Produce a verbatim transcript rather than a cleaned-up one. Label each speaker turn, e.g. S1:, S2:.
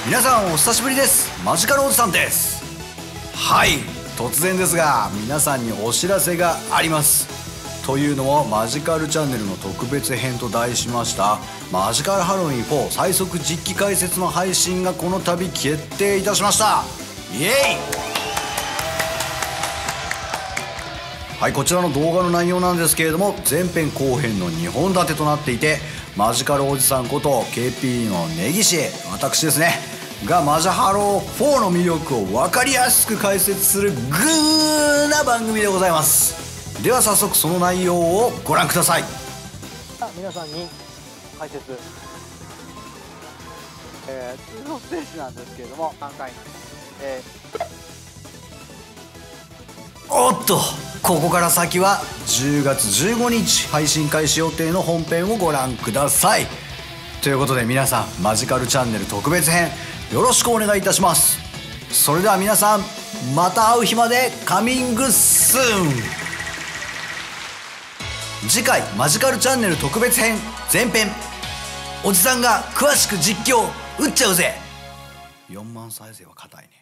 S1: 皆さんお久しぶりです。マジカルおじさんです。はい、突然ですが皆さんにお知らせがあります。というのもマジカルチャンネルの特別編と題しましたマジカルハロウィンフォー最速実機解説の配信がこの度決定いたしました。イエイ。はい、こちらの動画の内容なんですけれども、前編後編のにほん立てとなっていて、マジカルおじさんこと ケーピー の根岸、私ですねがマジハローフォーの魅力を分かりやすく解説するグーな番組でございます。では早速その内容をご覧ください。
S2: 皆さんに解説、えー、通常ステージなんですけれども、さんかい、え
S1: ー、おっとここから先はじゅうがつじゅうごにち配信開始予定の本編をご覧ください。ということで皆さんマジカルチャンネル特別編よろしくお願いいたします。それでは皆さんまた会う日までカミングスーン。次回マジカルチャンネル特別編前編、おじさんが詳しく実況打っちゃうぜ。よんまん再生は硬いね。